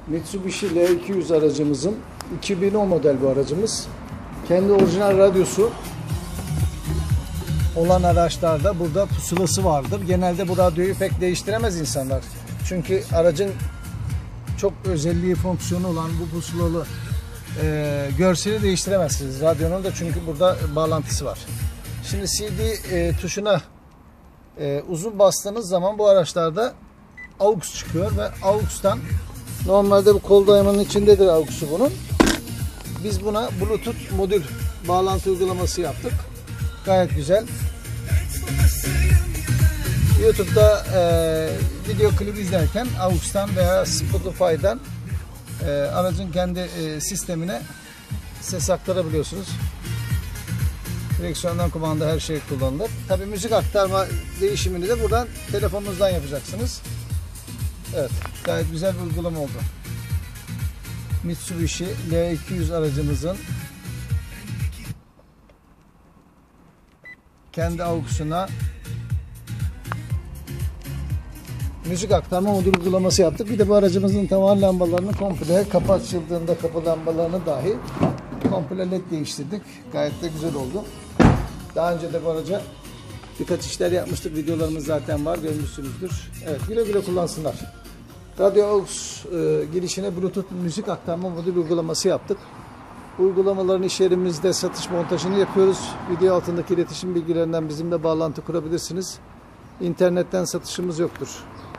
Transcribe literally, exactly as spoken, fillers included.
Mitsubishi L iki yüz aracımızın iki bin on model bu aracımız. Kendi orijinal radyosu olan araçlarda burada pusulası vardır. Genelde bu radyoyu pek değiştiremez insanlar. Çünkü aracın çok özelliği, fonksiyonu olan bu pusulalı e, görseli değiştiremezsiniz. Radyonun da çünkü burada bağlantısı var. Şimdi C D e, tuşuna e, uzun bastığınız zaman bu araçlarda A U X çıkıyor ve A U X'tan normalde bu kol dayamanın içindedir A U X'u bunun. Biz buna Bluetooth modül bağlantı uygulaması yaptık. Gayet güzel. YouTube'da e, video klip izlerken A U X'tan veya Spotify'dan e, aracın kendi e, sistemine ses aktarabiliyorsunuz. Direksiyondan kumanda her şey kullanılır. Tabii müzik aktarma değişimini de buradan telefonunuzdan yapacaksınız. Evet, gayet güzel bir uygulama oldu. Mitsubishi L iki yüz aracımızın kendi A U X'una müzik aktarma modül uygulaması yaptık. Bir de bu aracımızın tavan lambalarını komple, kapı açıldığında kapı lambalarını dahi komple led değiştirdik. Gayet de güzel oldu. Daha önce de bu araca birkaç işler yapmıştık. Videolarımız zaten var, görmüşsünüzdür. Evet, güle güle kullansınlar. Radyo A U X e, girişine Bluetooth müzik aktarma modül uygulaması yaptık. Uygulamaların iş yerimizde satış montajını yapıyoruz. Video altındaki iletişim bilgilerinden bizimle bağlantı kurabilirsiniz. İnternetten satışımız yoktur.